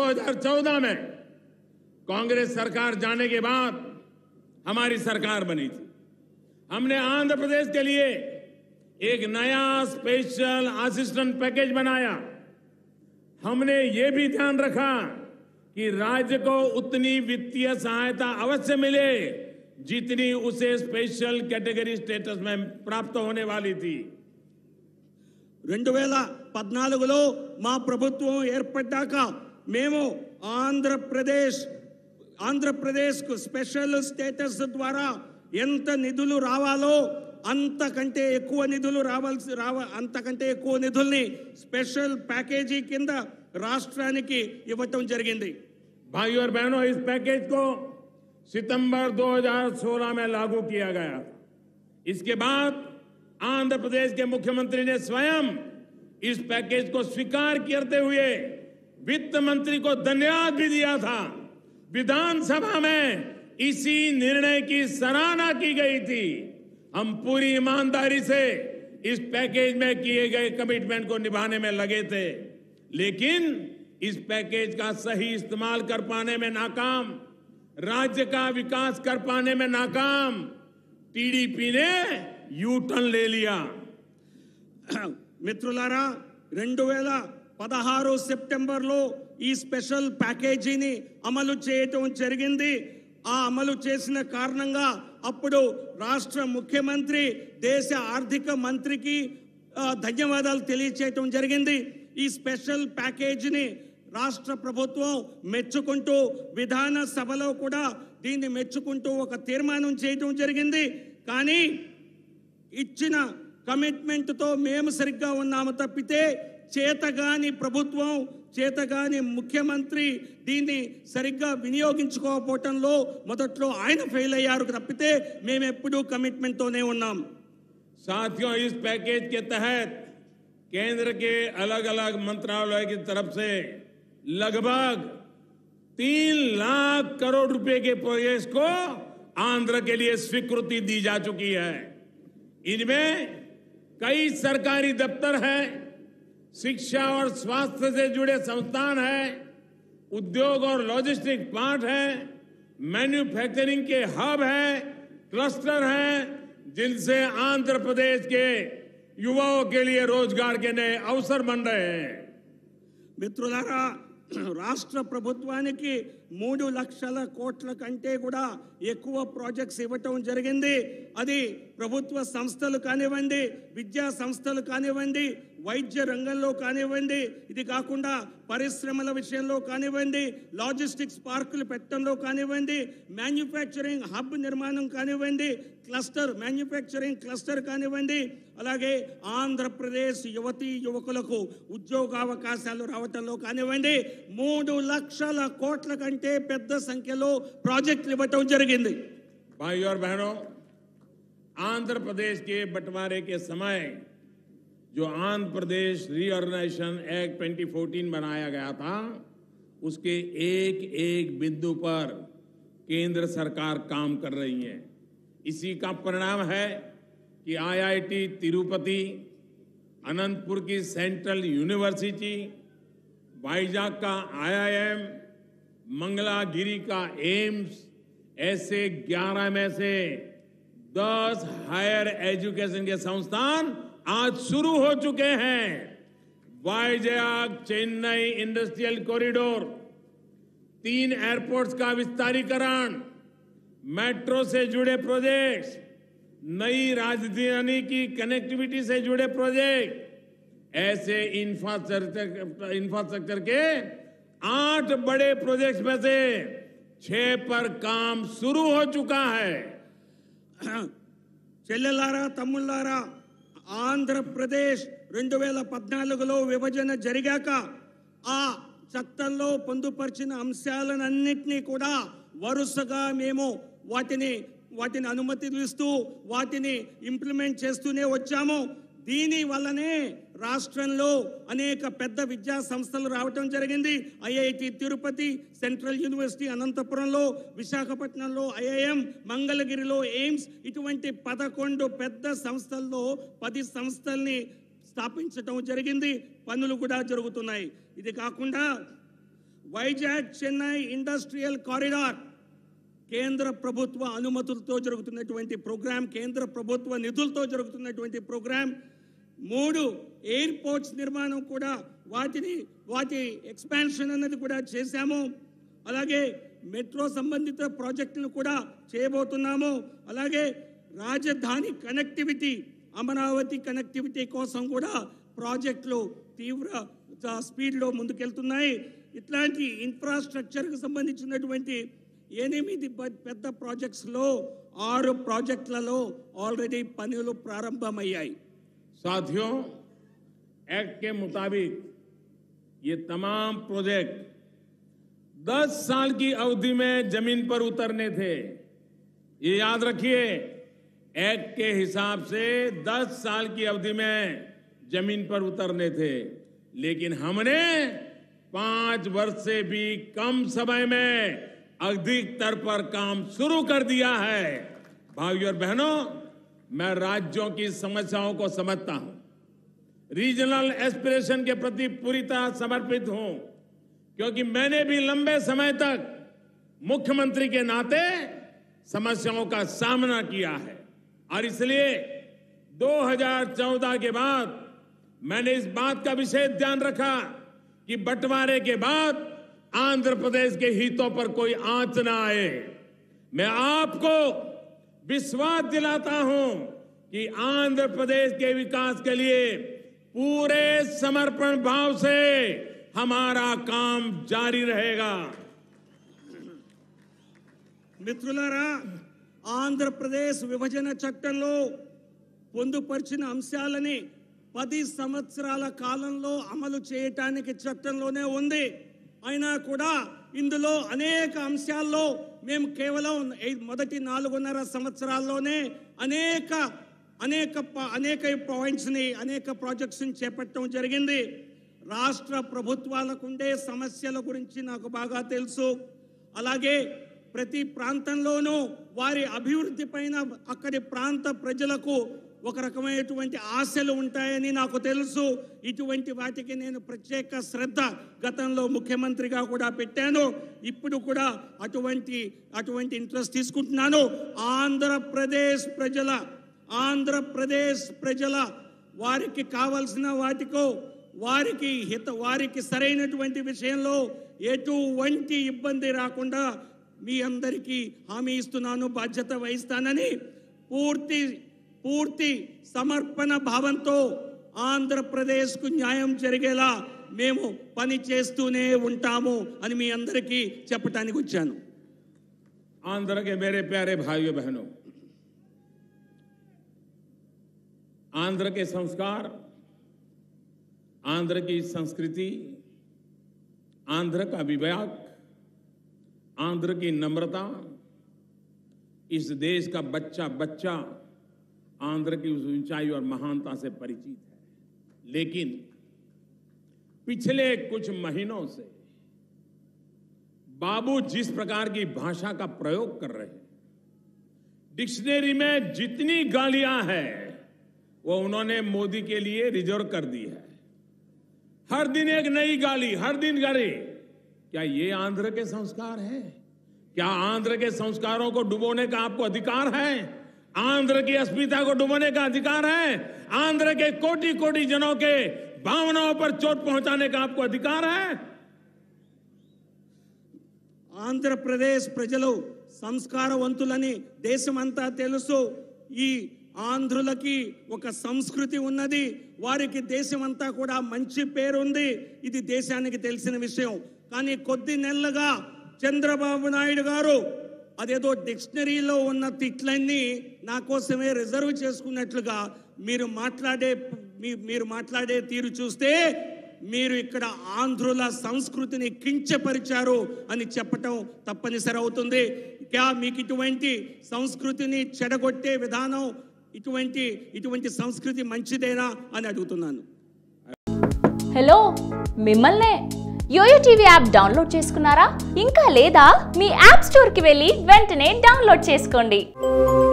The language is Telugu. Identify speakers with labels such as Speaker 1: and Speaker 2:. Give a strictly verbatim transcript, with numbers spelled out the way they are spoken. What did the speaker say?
Speaker 1: हज़ार चौदह में कांग्रेस सरकार जाने के बाद हमारी सरकार बनी थी। हमने आंध्र प्रदेश के लिए एक नया स्पेशल असिस्टेंस पैकेज बनाया। हमने ये भी ध्यान रखा कि राज्य को उतनी वित्तीय सहायता अवश्य मिले जितनी उसे स्पेशल कैटेगरी स्टेटस में प्राप्त होने वाली थी।
Speaker 2: రెండు వేల పద్నాలుగులో మా ప్రభుత్వం ఏర్పడ్డాక మేము ఆంధ్రప్రదేశ్ ఆంధ్రప్రదేశ్కు స్పెషల్ స్టేటస్ ద్వారా ఎంత నిధులు రావాలో అంతకంటే ఎక్కువ నిధులు రావాల్సి రావ అంతకంటే ఎక్కువ నిధుల్ని స్పెషల్ ప్యాకేజీ కింద రాష్ట్రానికి ఇవ్వటం జరిగింది।
Speaker 1: भाइयों और बहनों, इस पैकेज को सितंबर दो हज़ार सोलह में लागू किया गया। इसके बाद आंध्र प्रदेश के मुख्यमंत्री ने स्वयं इस पैकेज को स्वीकार करते हुए वित्त मंत्री को धन्यवाद भी दिया था। विधानसभा में इसी निर्णय की सराहना की गई थी। हम पूरी ईमानदारी से इस पैकेज में किए गए कमिटमेंट को निभाने में लगे थे, लेकिन इस पैकेज का सही इस्तेमाल कर पाने में नाकाम, राज्य का विकास कर पाने में नाकाम टीडीपी ने यू टर्न ले लिया।
Speaker 2: మిత్రులారా, రెండు వేల పదహారు సెప్టెంబర్లో ఈ స్పెషల్ ప్యాకేజీని అమలు చేయటం జరిగింది। ఆ అమలు చేసిన కారణంగా అప్పుడు రాష్ట్ర ముఖ్యమంత్రి దేశ ఆర్థిక మంత్రికి ధన్యవాదాలు తెలియజేయటం జరిగింది। ఈ స్పెషల్ ప్యాకేజీని రాష్ట్ర ప్రభుత్వం మెచ్చుకుంటూ విధాన సభలో కూడా దీన్ని మెచ్చుకుంటూ ఒక తీర్మానం చేయటం జరిగింది। కానీ ఇచ్చిన కమిట్మెంట్ తో మేము సరిగ్గా ఉన్నాము తప్పితే చేతగాని ప్రభుత్వం చేతగాని ముఖ్యమంత్రి దీన్ని సరిగ్గా వినియోగించుకోకపోవటంలో మొదట్లో ఆయన ఫెయిల్ అయ్యారు తప్పితే మేము ఎప్పుడూ కమిట్మెంట్ తోనే ఉన్నాం।
Speaker 1: साथियों, इस पैकेज के तहत केंद्र के अलग अलग मंत्रालय की तरफ से लगभग तीन लाख करोड़ रुपए के प्रोजेक्ट को आंध्र के लिए स्वीकृति दी जा चुकी है। इनमें कई सरकारी दफ्तर हैं, शिक्षा और स्वास्थ्य से जुड़े संस्थान हैं, उद्योग और लॉजिस्टिक पार्ट है, मैन्युफैक्चरिंग के हब है, क्लस्टर हैं, जिनसे आंध्र प्रदेश के युवाओं के लिए रोजगार के नए अवसर बन रहे हैं।
Speaker 2: మిత్రులారా, రాష్ట్ర ప్రభుత్వానికి మూడు లక్షల కోట్ల కంటే కూడా ఎక్కువ ప్రాజెక్ట్స్ ఇవ్వటం జరిగింది। అది ప్రభుత్వ సంస్థలు కానివ్వండి, విద్యా సంస్థలు కానివ్వండి, వైద్య రంగంలో కానివ్వండి, ఇది కాకుండా పరిశ్రమల విషయంలో కానివ్వండి, లాజిస్టిక్స్ పార్కులు పెట్టడంలో కానివ్వండి, మ్యానుఫ్యాక్చరింగ్ హబ్ నిర్మాణం కానివ్వండి, క్లస్టర్ మ్యానుఫ్యాక్చరింగ్ క్లస్టర్ కానివ్వండి, అలాగే ఆంధ్రప్రదేశ్ యువతీ యువకులకు ఉద్యోగావకాశాలు రావటంలో కానివ్వండి మూడు లక్షల కోట్ల కంటే పెద్ద సంఖ్యలో ప్రాజెక్టులు ఇవ్వటం జరిగింది।
Speaker 1: भाइयों और बहनों, आंध्र प्रदेश के बंटवारे के समय जो आंध्र प्रदेश रीऑर्गेनाइजेशन एक्ट दो हज़ार चौदह बनाया गया था, उसके एक एक बिंदु पर केंद्र सरकार काम कर रही है। इसी का परिणाम है कि आईआईटी तिरुपति, अनंतपुर की सेंट्रल यूनिवर्सिटी, वाइजाग का आईआईएम, मंगलागिरी का एम्स, ऐसे ग्यारह में से दस हायर एजुकेशन के संस्थान आज शुरू हो चुके हैं। वाइजाग चेन्नई इंडस्ट्रियल कॉरिडोर, तीन एयरपोर्ट्स का विस्तारीकरण, मेट्रो से जुड़े प्रोजेक्ट्स, नई राजधानी की कनेक्टिविटी से जुड़े प्रोजेक्ट, ऐसे इंफ्रास्ट्रक्चर इंफ्रास्ट्रक्चर के आठ बड़े प्रोजेक्ट्स में से छह पर काम शुरू हो चुका है।
Speaker 2: చెల్లెలారా, తమ్ముళ్ళారా, ఆంధ్రప్రదేశ్ రెండు వేల పద్నాలుగులో విభజన జరిగాక ఆ చట్టంలో పొందుపరిచిన అంశాలన్నింటినీ కూడా వరుసగా మేము వాటిని వాటిని అనుమతులు ఇస్తూ వాటిని ఇంప్లిమెంట్ చేస్తూనే వచ్చాము। దీని వల్లనే రాష్ట్రంలో అనేక పెద్ద విద్యా సంస్థలు రావటం జరిగింది। ఐఐటి తిరుపతి, సెంట్రల్ యూనివర్సిటీ అనంతపురంలో, విశాఖపట్నంలో ఐఐఎం, మంగళగిరిలో ఎయిమ్స్, ఇటువంటి పదకొండు పెద్ద సంస్థల్లో పది సంస్థల్ని స్థాపించటం జరిగింది। పనులు కూడా జరుగుతున్నాయి। ఇది కాకుండా వైజాగ్ చెన్నై ఇండస్ట్రియల్ కారిడార్ కేంద్ర ప్రభుత్వ అనుమతులతో జరుగుతున్నటువంటి ప్రోగ్రాం, కేంద్ర ప్రభుత్వ నిధులతో జరుగుతున్నటువంటి ప్రోగ్రాం. మూడు ఎయిర్పోర్ట్స్ నిర్మాణం కూడా వాటిని వాటి ఎక్స్పాన్షన్ అన్నది కూడా చేశాము. అలాగే మెట్రో సంబంధిత ప్రాజెక్టులను కూడా చేయబోతున్నాము. అలాగే రాజధాని కనెక్టివిటీ, అమరావతి కనెక్టివిటీ కోసం కూడా ప్రాజెక్టులు తీవ్ర స్పీడ్లో ముందుకెళ్తున్నాయి. ఇట్లాంటి ఇన్ఫ్రాస్ట్రక్చర్కి సంబంధించినటువంటి ఎనిమిది పెద్ద ప్రాజెక్ట్స్లో ఆరు ప్రాజెక్టులలో ఆల్రెడీ పనులు ప్రారంభమయ్యాయి.
Speaker 1: साथियों, एक्ट के मुताबिक ये तमाम प्रोजेक्ट दस साल की अवधि में जमीन पर उतरने थे. ये याद रखिए, एक्ट के हिसाब से दस साल की अवधि में जमीन पर उतरने थे, लेकिन हमने पांच वर्ष से भी कम समय में अधिक स्तर पर काम शुरू कर दिया है. भाइयों और बहनों, मैं राज्यों की समस्याओं को समझता हूं, रीजनल एस्पिरेशन के प्रति पूरी तरह समर्पित हूं, क्योंकि मैंने भी लंबे समय तक मुख्यमंत्री के नाते समस्याओं का सामना किया है. और इसलिए दो हज़ार चौदह के बाद मैंने इस बात का विशेष ध्यान रखा कि बंटवारे के बाद आंध्र प्रदेश के हितों पर कोई आंच न आए. मैं आपको विश्वास दिलाता हूं कि आंध्र प्रदेश के विकास के लिए पूरे समर्पण भाव से हमारा काम जारी रहेगा.
Speaker 2: మిత్రులారా, ఆంధ్రప్రదేశ్ విభజన చట్టంలో పొందుపరిచిన అంశాలని పది సంవత్సరాల కాలంలో అమలు చేయటానికి చట్టంలోనే ఉంది. అయినా కూడా ఇందులో అనేక అంశాల్లో మేము కేవలం మొదటి నాలుగున్నర సంవత్సరాల్లోనే అనేక అనేక అనేక పాయింట్స్ని, అనేక ప్రాజెక్ట్స్ని చేపట్టడం జరిగింది. రాష్ట్ర ప్రభుత్వాలకు ఉండే సమస్యల గురించి నాకు బాగా తెలుసు. అలాగే ప్రతి ప్రాంతంలోనూ వారి అభివృద్ధి పైన అక్కడి ప్రాంత ప్రజలకు ఒక రకమైనటువంటి ఆశలు ఉంటాయని నాకు తెలుసు. ఇటువంటి వాటికి నేను ప్రత్యేక శ్రద్ధ గతంలో ముఖ్యమంత్రిగా కూడా పెట్టాను. ఇప్పుడు కూడా అటువంటి అటువంటి ఇంట్రెస్ట్ తీసుకుంటున్నాను. ఆంధ్రప్రదేశ్ ప్రజల ఆంధ్రప్రదేశ్ ప్రజల వారికి కావలసిన వాటికో వారికి హిత వారికి సరైనటువంటి విషయంలో ఎటువంటి ఇబ్బంది రాకుండా మీ అందరికీ హామీ ఇస్తున్నాను, బాధ్యత వహిస్తానని. పూర్తి పూర్తి సమర్పణ భావంతో ఆంధ్రప్రదేశ్కు న్యాయం జరిగేలా మేము పని చేస్తూనే ఉంటాము అని మీ అందరికీ చెప్పడానికి వచ్చాను.
Speaker 1: आंध्र के मेरे प्यारे भाइयों बहनों, आंध्र के संस्कार, आंध्र की संस्कृति, आंध्र का विवेक, आंध्र की नम्रता, इस देश का बच्चा बच्चा आंध्र की उस ऊंचाई और महानता से परिचित है. लेकिन पिछले कुछ महीनों से बाबू जिस प्रकार की भाषा का प्रयोग कर रहे हैं, डिक्शनरी में जितनी गालियां हैं वो उन्होंने मोदी के लिए रिजर्व कर दी है. हर दिन एक नई गाली, हर दिन गाली. क्या ये आंध्र के संस्कार हैं? क्या आंध्र के संस्कारों को डुबोने का आपको अधिकार है? आंध्र की अस्मिता को डुबोने का अधिकार है? आंध्र के कोटि कोटि जनों के भावनाओं पर चोट पहुंचाने का आपको अधिकार है?
Speaker 2: ఆంధ్రప్రదేశ్ ప్రజలు సంస్కారవంతులని దేశమంతా తెలుసు. ఈ ఆంధ్రులకి ఒక సంస్కృతి ఉన్నది, వారికి దేశమంతా కూడా మంచి పేరుంది. ఇది దేశానికి తెలిసిన విషయం. కానీ కొద్ది నెలలుగా చంద్రబాబు నాయుడు గారు అదేదో డిక్షనరీలో ఉన్న తిట్లన్నీ నా కోసమే రిజర్వ్ చేసుకున్నట్లుగా మీరు మాట్లాడే మీరు మాట్లాడే తీరు చూస్తే మీరు ఇక్కడ ఆంధ్రుల సంస్కృతిని కించపరిచారు అని చెప్పటం తప్పనిసరి అవుతుంది. క్యా మీకు ఇటువంటి సంస్కృతిని చెడగొట్టే విధానం, ఇటువంటి ఇటువంటి సంస్కృతి మంచిదేనా అని అడుగుతున్నాను.
Speaker 3: హలో, మిమ్మల్నే యోయో టీవీ యాప్ డౌన్లోడ్ చేసుకున్నారా? ఇంకా లేదా? మీ యాప్ స్టోర్కి వెళ్ళి వెంటనే డౌన్లోడ్ చేసుకోండి.